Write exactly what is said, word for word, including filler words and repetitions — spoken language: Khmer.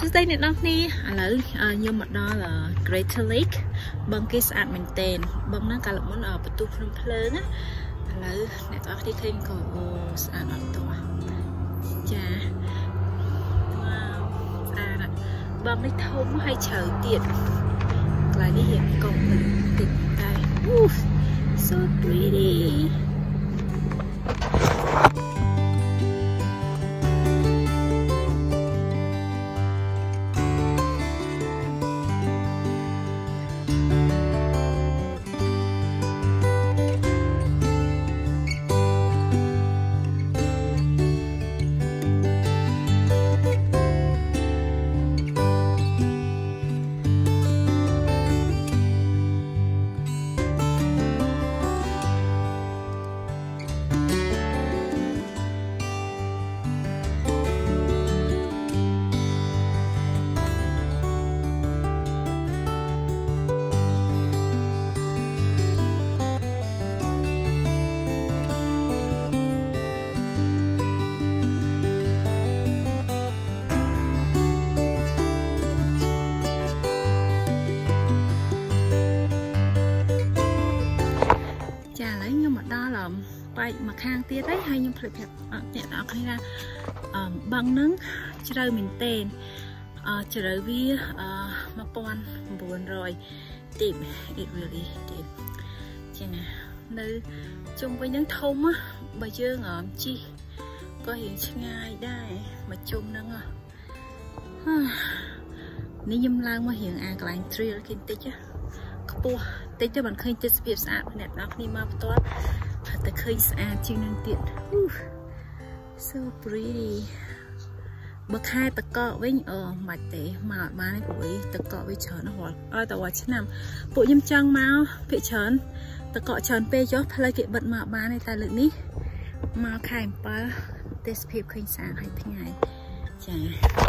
សួស្តីអ្នកនរគ្នាឥឡូវខ្ញុំមកដល់ Greater Lake បឹងគេស្អាតមែនទែនបឹងហ្នឹងកាលមុនបន្ទប់ភ្នំភ្លើងណាឥឡូវអ្នកនរគ្នាឃើញក៏ស្អាតអត់តោះចាវ៉ាវស្អាតបឹងនេះធំហើយជ្រៅទៀតកន្លែងនេះរៀងកុំតិចតែ so prettyបែកមកខាងទៀតហើយហើយខ្ញុំភ្លេចប្រាប់អ្នកនរគ្នាថាបឹងហ្នឹងជ្រៅមែនទែនជ្រៅវាmột nghìn bốn trăm ទីប it really deep ចឹងនៅជុំវិញហ្នឹងធំបើយើងជិះក៏រៀងឆ្ងាយដែរមកជុំហ្នឹងនេះខ្ញុំឡើងមករៀងអាកន្លែង trail គេបន្តិចខ្ពស់តិចទៅមិនឃើញទេសភាពស្អាតអ្នកនរគ្នាមកផ្ទាល់តែឃើញស្អាតជាងនឹងទៀត so pretty បើខែតកកវិញអឺមិនទេមកអត់បានទេព្រោះតកកវាច្រើនណាស់រាល់អត់តែរាល់ឆ្នាំពួកខ្ញុំចង់មកភាគច្រើនតកកច្រើនពេកចុះផ្លូវគេបិទមកបានទេតែលើកនេះមកខែអំពិលទេសភាពឃើញស្អាតហើយថ្ងៃចា